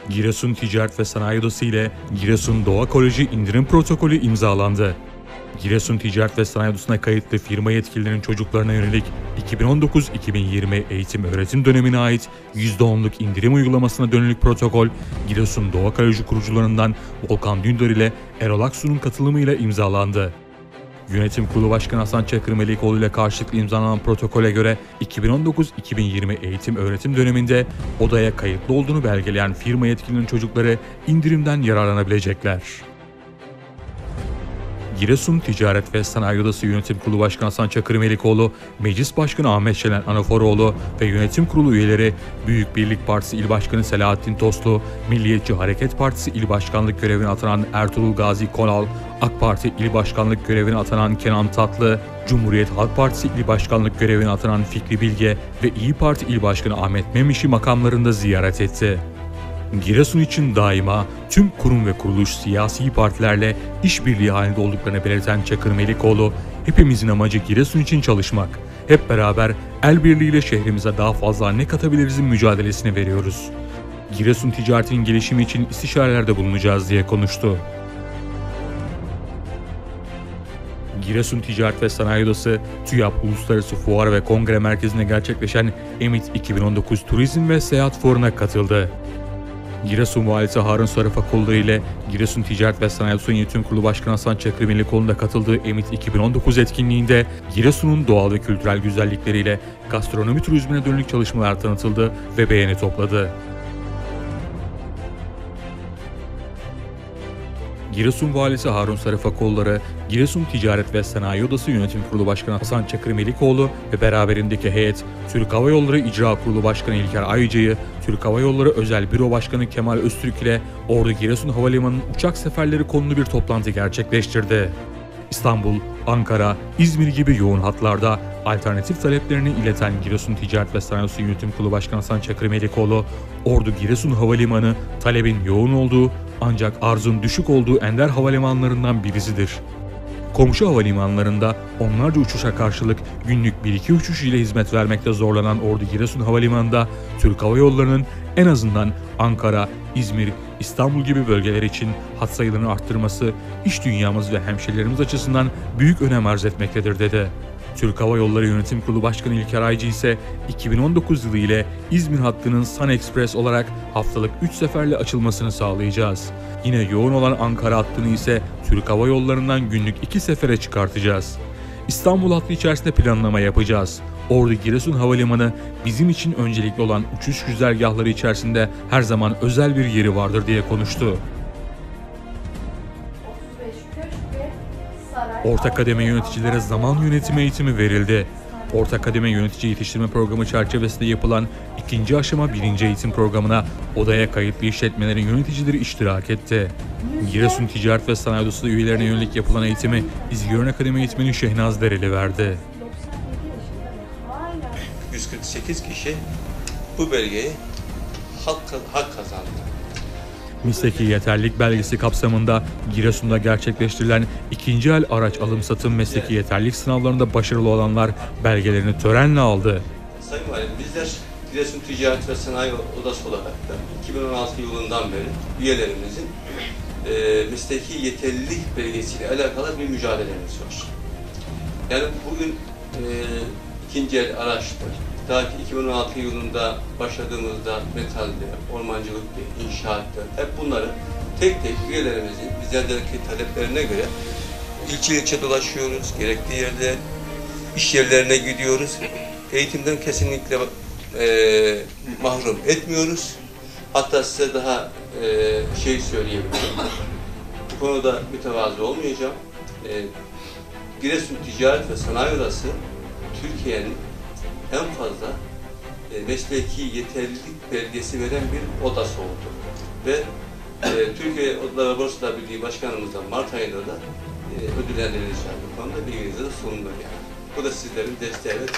Giresun Ticaret ve Sanayi Odası ile Giresun Doğa Koleji indirim protokolü imzalandı. Giresun Ticaret ve Sanayi Odası'na kayıtlı firma yetkililerinin çocuklarına yönelik 2019-2020 eğitim öğretim dönemine ait %10'luk indirim uygulamasına dönük protokol, Giresun Doğa Koleji kurucularından Volkan Dündar ile Erol Aksu'nun katılımıyla imzalandı. Yönetim Kurulu Başkanı Hasan Çakır Melikoğlu ile karşılıklı imzalanan protokole göre 2019-2020 eğitim öğretim döneminde odaya kayıtlı olduğunu belgeleyen firma yetkililerinin çocukları indirimden yararlanabilecekler. Giresun Ticaret ve Sanayi Odası Yönetim Kurulu Başkanı Hasan Çakır Melikoğlu, Meclis Başkanı Ahmet Şener Anaforoğlu ve Yönetim Kurulu üyeleri Büyük Birlik Partisi İl Başkanı Selahattin Toslu, Milliyetçi Hareket Partisi İl Başkanlık görevine atanan Ertuğrul Gazi Konal, AK Parti İl Başkanlık görevine atanan Kenan Tatlı, Cumhuriyet Halk Partisi İl Başkanlık görevine atanan Fikri Bilge ve İYİ Parti İl Başkanı Ahmet Memiş'i makamlarında ziyaret etti. Giresun için daima tüm kurum ve kuruluş siyasi partilerle işbirliği halinde olduklarını belirten Çakır Melikoğlu, hepimizin amacı Giresun için çalışmak. Hep beraber el birliğiyle şehrimize daha fazla ne katabilirizin mücadelesini veriyoruz. Giresun ticaretinin gelişimi için istişarelerde bulunacağız diye konuştu. Giresun Ticaret ve Sanayi Odası, TÜYAP Uluslararası Fuar ve Kongre Merkezi'nde gerçekleşen EMİT 2019 Turizm ve Seyahat Fuarı'na katıldı. Giresun Valisi Harun Sarıfakoğlu ile Giresun Ticaret ve Sanayi Odası Yönetim Kurulu Başkanı Hasan Çakır Melikoğlu'nun da katıldığı EMİT 2019 etkinliğinde Giresun'un doğal ve kültürel güzellikleriyle gastronomi turizmine dönük çalışmalar tanıtıldı ve beğeni topladı. Giresun Valisi Harun Sarıfakoğlu, Giresun Ticaret ve Sanayi Odası Yönetim Kurulu Başkanı Hasan Çakır Melikoğlu ve beraberindeki heyet, Türk Hava Yolları İcra Kurulu Başkanı İlker Ayıcı'yı, Türk Hava Yolları Özel Büro Başkanı Kemal Öztürk ile Ordu Giresun Havalimanı'nın uçak seferleri konulu bir toplantı gerçekleştirdi. İstanbul, Ankara, İzmir gibi yoğun hatlarda alternatif taleplerini ileten Giresun Ticaret ve Sanayi Odası Yönetim Kurulu Başkanı Hasan Çakır Melikoğlu, Ordu Giresun Havalimanı talebin yoğun olduğu ancak arzın düşük olduğu ender havalimanlarından birisidir. Komşu havalimanlarında onlarca uçuşa karşılık günlük 1-2 uçuş ile hizmet vermekte zorlanan Ordu Giresun Havalimanı'nda Türk Hava Yolları'nın en azından Ankara, İzmir, İstanbul gibi bölgeler için hat sayılarını arttırması iş dünyamız ve hemşehrilerimiz açısından büyük önem arz etmektedir dedi. Türk Hava Yolları Yönetim Kurulu Başkanı İlker Aycı ise 2019 yılı ile İzmir hattının Sun Express olarak haftalık 3 seferle açılmasını sağlayacağız. Yine yoğun olan Ankara hattını ise Türk Hava Yolları'ndan günlük 2 sefere çıkartacağız. İstanbul hattı içerisinde planlama yapacağız. Ordu Giresun Havalimanı bizim için öncelikli olan uçuş güzergahları içerisinde her zaman özel bir yeri vardır diye konuştu. Orta kademe yöneticilere zaman yönetimi eğitimi verildi. Orta kademe yönetici yetiştirme programı çerçevesinde yapılan ikinci aşama 1. eğitim programına odaya kayıtlı işletmelerin yöneticileri iştirak etti. Giresun Ticaret ve Sanayi Odası üyelerine yönelik yapılan eğitimi İzgören Akademi eğitmeni Şehnaz Dereli verdi. 148 kişi bu belgeyi hak kazandı. Mesleki yeterlilik belgesi kapsamında Giresun'da gerçekleştirilen ikinci el araç alım satım mesleki yeterlilik sınavlarında başarılı olanlar belgelerini törenle aldı. Sayın Valim, bizler Giresun Ticaret ve Sanayi Odası olarak da 2016 yılından beri üyelerimizin mesleki yeterlilik belgesiyle alakalı bir mücadelemiz var. Yani bugün ikinci el araçtır. Daha ki 2016 yılında başladığımızda metalde, ormancılıkta, inşaatta hep bunları tek tek üyelerimizin bizlerdeki taleplerine göre ilçe ilçe dolaşıyoruz. Gerektiği yerde iş yerlerine gidiyoruz. Eğitimden kesinlikle mahrum etmiyoruz. Hatta size daha söyleyebilirim. Bu konuda mütevazı olmayacağım. Giresun Ticaret ve Sanayi Odası Türkiye'nin en fazla mesleki yeterlilik belgesi veren bir odası oldu. Ve Türkiye Odalar Borsada Birliği Başkanımızdan Mart ayında da ödüllendirileceği bu konuda bilginize de sunulur yani. Bu da sizlerin desteği ve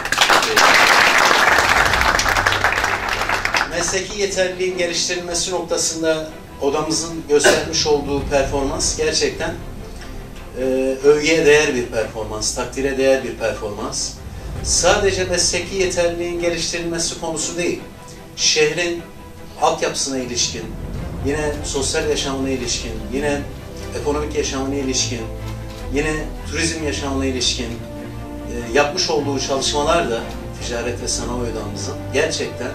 mesleki yeterliliğin geliştirilmesi noktasında odamızın göstermiş olduğu performans gerçekten övgüye değer bir performans, takdire değer bir performans. Sadece mesleki yeterliliğin geliştirilmesi konusu değil, şehrin altyapısına ilişkin, yine sosyal yaşamına ilişkin, yine ekonomik yaşamına ilişkin, yine turizm yaşamına ilişkin yapmış olduğu çalışmalar da Ticaret ve Sanayi Odamızın gerçekten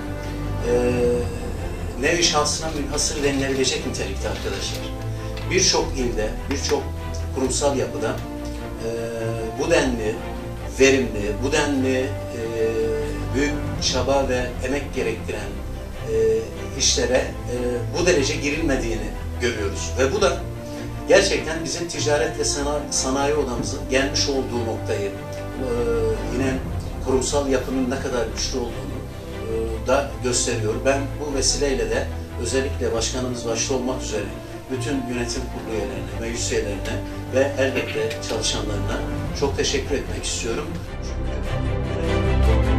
nevi şahsına münhasır denilebilecek nitelikte arkadaşlar. Birçok ilde, birçok kurumsal yapıda bu denli verimli, bu denli büyük çaba ve emek gerektiren işlere bu derece girilmediğini görüyoruz. Ve bu da gerçekten bizim Ticaret ve Sanayi Odamızın gelmiş olduğu noktayı, yine kurumsal yapının ne kadar güçlü olduğunu da gösteriyor. Ben bu vesileyle de özellikle başkanımız başta olmak üzere bütün yönetim kurulu üyelerine, meclis üyelerine ve elbette çalışanlarına çok teşekkür etmek istiyorum. Çünkü